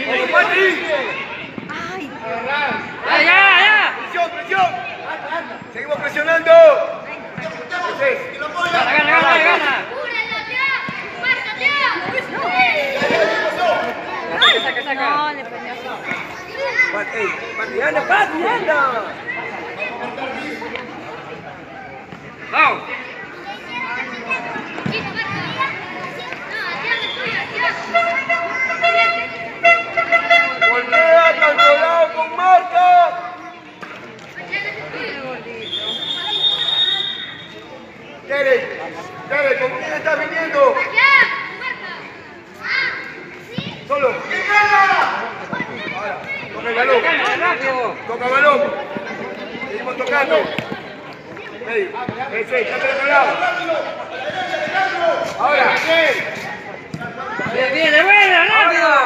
¡Ya! ¡Presión! Seguimos presionando. ¡Gana! Saca. No, le prendió. ¡Patiana! ¡Vamos! Voltea, controlado con marca. Derek, ¿con quién estás viniendo? Solo. Ahora, toca el balón. Toca el balón. Seguimos tocando. Está del lado. Ahora. ¡Viene buena, rápido!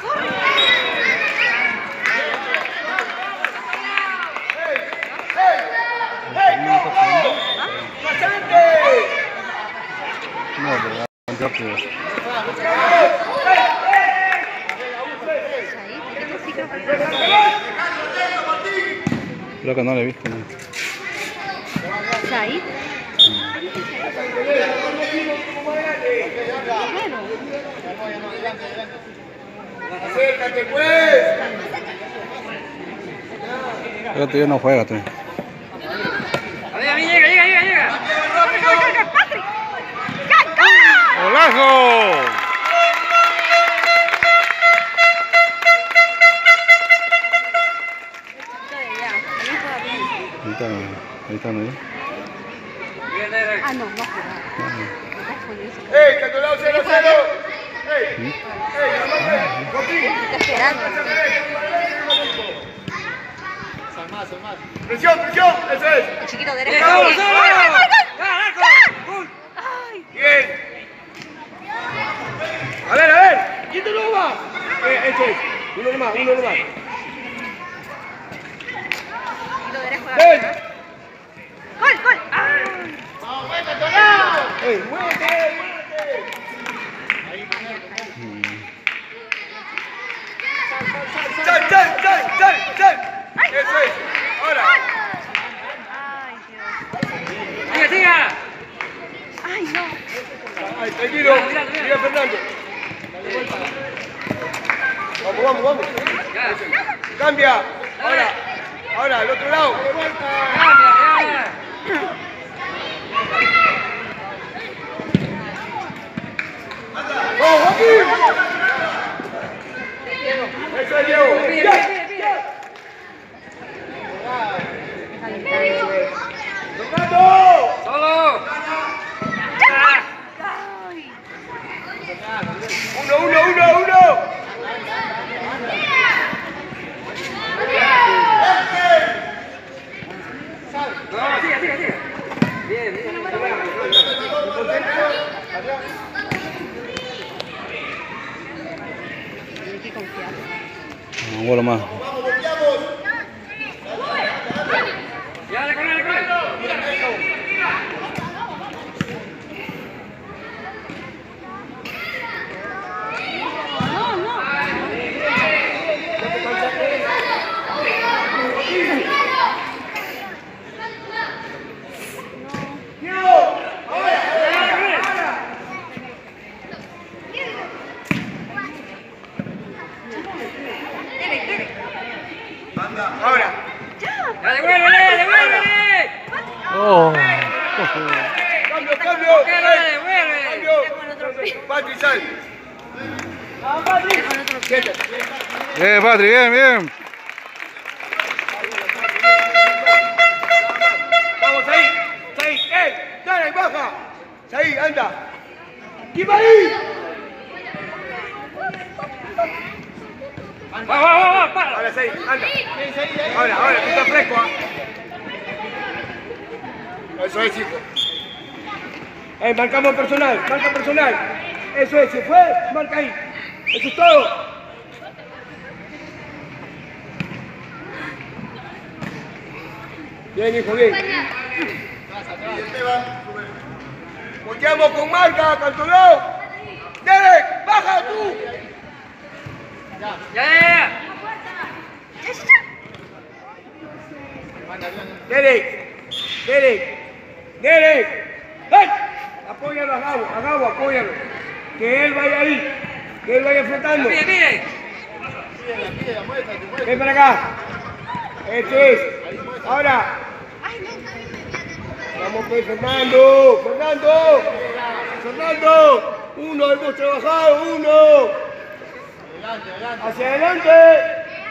Creo que no le he visto. ¿Said? Acércate pues. Pero tú ya no juegas, tú. A mí llega. ¡Patrick! ¡Golazo! Ahí está, ¿no? Ah, no juega. ¡Ey, Cantolao 0-0! ¡Ey! Está esperando. ¡Presión! ¡Eso es! El chiquito derecho. ¡Bien! A ver. ¿Quién te lo va? Eso es. Uno nomás. Chiquito derecho. ¡Ven! ¡Gol! ¡Ey, muévete! ¡Sal! ¡Eso es! ¡Ahora! ¡Ay, Dios! ¡Siga! ¡Ay, no! ¡Ay, tranquilo! Mira, Fernando. Vamos. ¡Cambia! Ahora, al otro lado. ¡Cambia! ¡Vamos, Joaquín! ¡Eso es, Diego! ¡Fernando! ¡Solo! ¡Uno! No, sigue. Bien. Un gol más. Ya, le corre. Ahora. ¡Ya, devuélvele! ¡Oh! ¡Cambio! ¡Devuelve! Patri, sal. Bien, Patri, bien. Vamos, Saí. Dale, baja. Saí, anda. ¿Quién va ahí? ¡Va! ¡Para! Ahora, Saí, anda. Ahora, tú estás fresco, ¿ah? Eso es, hijo. Marca personal. Eso es, se fue, marca ahí. Eso es todo. Bien, hijo, bien. Volteamos con marca, Cantolao. Derek, baja tú. Ya. Derek. ¡Hey! Apóyalo a Gabo, apóyalo. Que él vaya ahí, que él vaya flotando. Mire. Ven para acá. Eso es. Ahora. Vamos pues, Fernando. Uno, hemos trabajado, uno. Hacia adelante.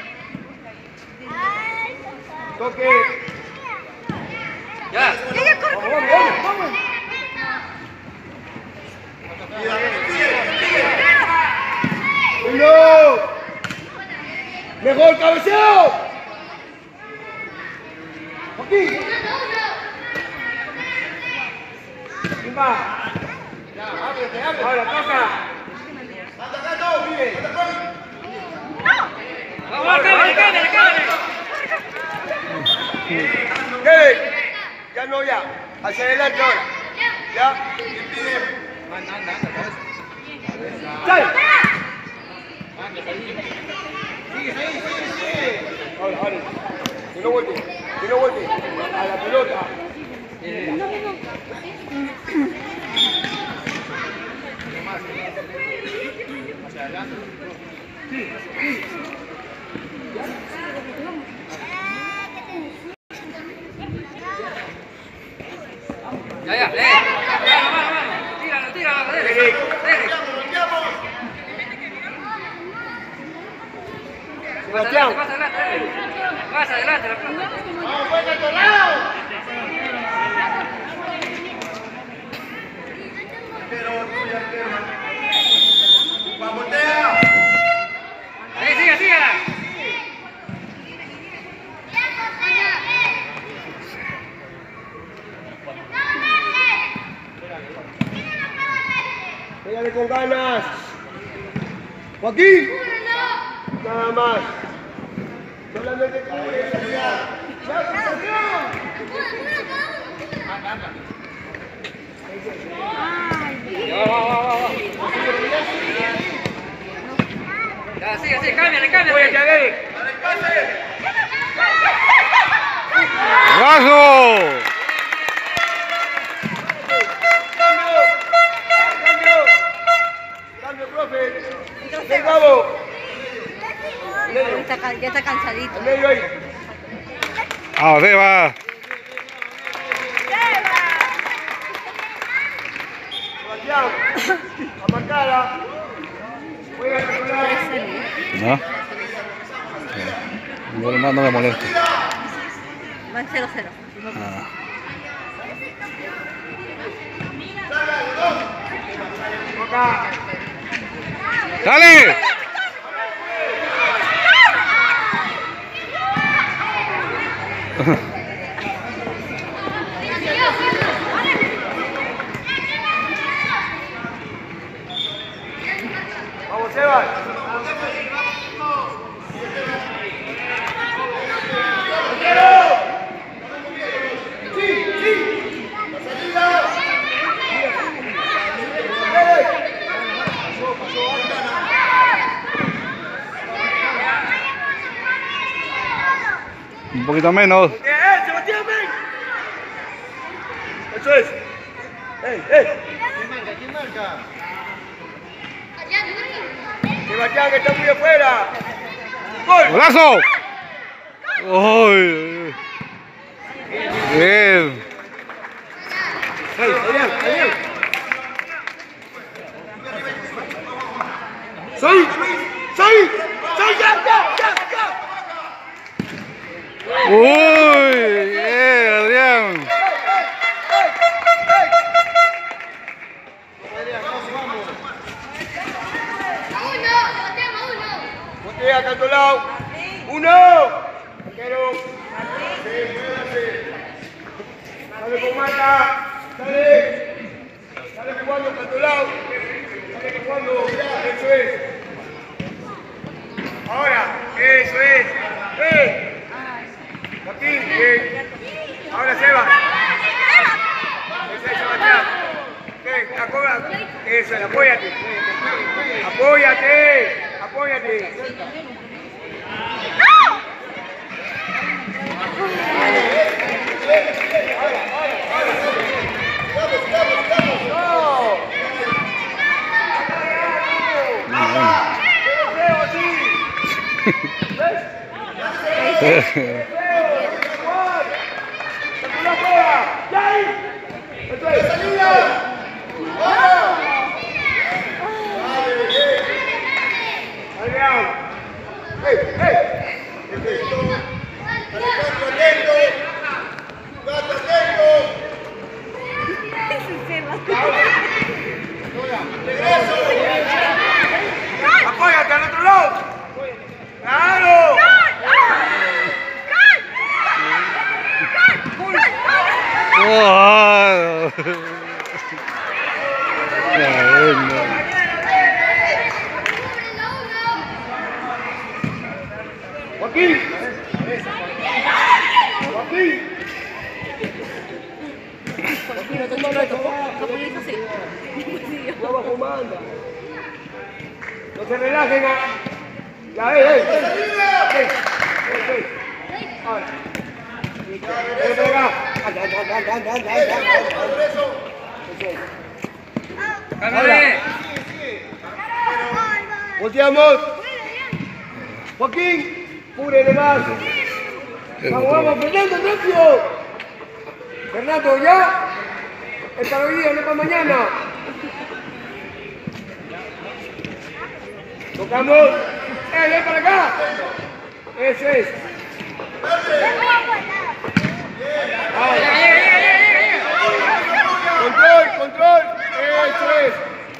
Toque. Ya. Vamos. Uno. Mejor cabeceo. Aquí. ¿Quién va? Ahora toca. Vamos, cámara. Ya no, ya. Hacia adelante ahora. Ya. ¡Sal! Sigue. Ahora. Que no vuelve. A la pelota. Hacia adelante. Ya. Vamos. Tíralo. Derek. Sebastián. Vas adelante, la pelota. Vamos, pues, a tu lado. Ahí, siga. Pégale con ganas. Joaquín. Nada más. Solamente Ya, va. Ya, sigue, cámbiale. Oye, ya ve. ¡Brazo! Cambio, profe. Ven, Gabo. Ya está cansadito. Al medio ahí. ¡Vamos, Seba! Sebastián. A marcada. Juega a controlar. ¿No? No me molesta. Van 0-0. Ah. Acá. ¡Dale! Vamos, Sebas. Un poquito menos. Sebastián, ven. Eso es. ¿Quién marca? Sebastián, que está muy afuera. ¡Gol! ¡Golazo! ¡Uy! Bien. Adrián. ¡Soy! ¡Ya! ¡Uy! ¡Bien, Adrián! Botea acá a tu lado. ¡Uno! Arquero. Dale con Marta. Dale jugando acá a tu lado. Dale jugando. Eso es. Ahora. Eso es. Joaquín. Bien. Ahora Seba. Ese es Sebastián. Eso es. Apóyate. Apóyate. Apóyate al otro lado. ¡Claro! ¡Wow! Joaquín. Joaquín. Vamos, comanda. No se relajen. Ya, Cámbiale. Volteamos. Joaquín, cúbrele más. Vamos, vamos, Fernando, rápido. Fernando, ya. Es para hoy día, no es para mañana. Tocamos. Ven para acá. Eso es. Control, control. Eso es.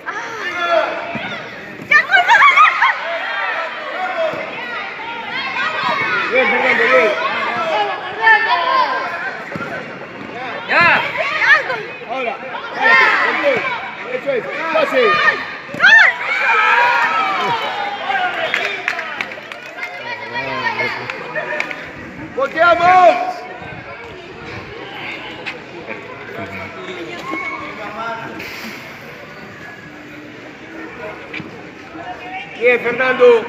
Bien, Fernando, bien. Ya. Ahora, control. Eso es. Pase. ¡Volteamos! Bien, Fernando.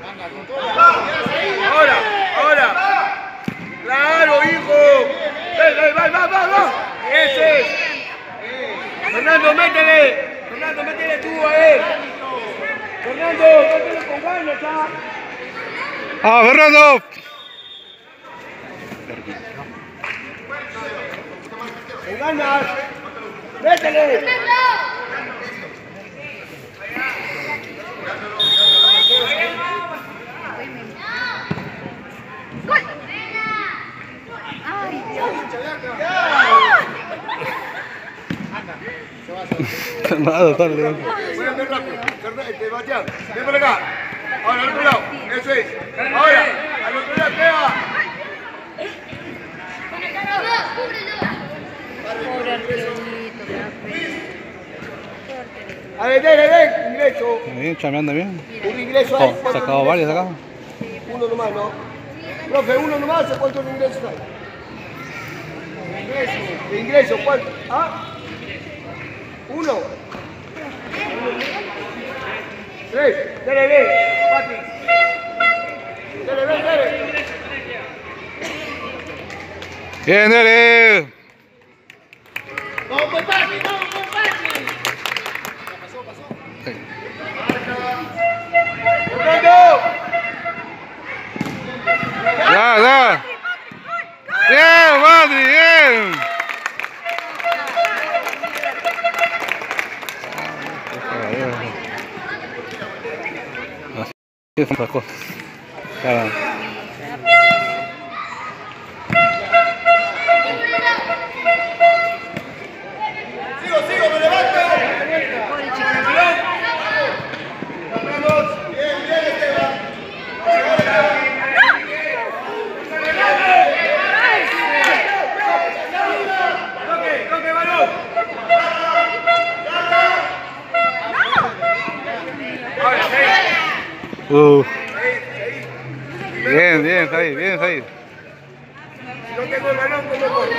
Ahora, ahora. Claro, hijo. Va. Ese es. Fernando, métele. Fernando, métele tú a él. Fernando, métele con ganas, ¿ah? ¡Ah, Fernando! ¡Con ganas! ¡Métele! Nada, tal vez. Voy a ver rápido. Sebastián, ven para acá. Ahora, al otro lado. Eso es. Ahora, al otro lado, pega. Pobre arquerito, A ver, ven, ingreso. Bien, chameando bien. Un ingreso hay. Oh, sacado varios acá. Uno nomás, ¿no? Profe, uno nomás, ¿cuántos ingresos hay? De ingreso, ¿cuánto? ¿Ah? Uno. Tres. Dale, Pati. Dale. Bien, dale. Vamos, Pati. ¡Fernando! Ya. Bien, Madri, bien. Así son las cosas. Claro. Sigo, me levanto. Bien, Said, bien, Said. Si no tengo el balón, ¿cómo voy?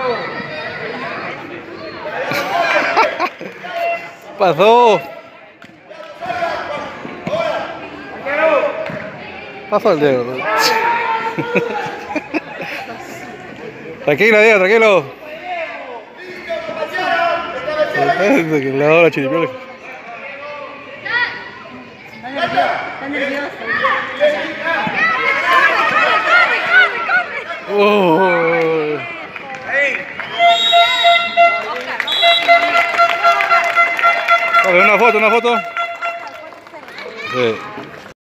Pasó. Pasó el dedo. Tranquilo, Diego, tranquilo. La hora chiripiola. Está nervioso. Una foto, una foto. Sí.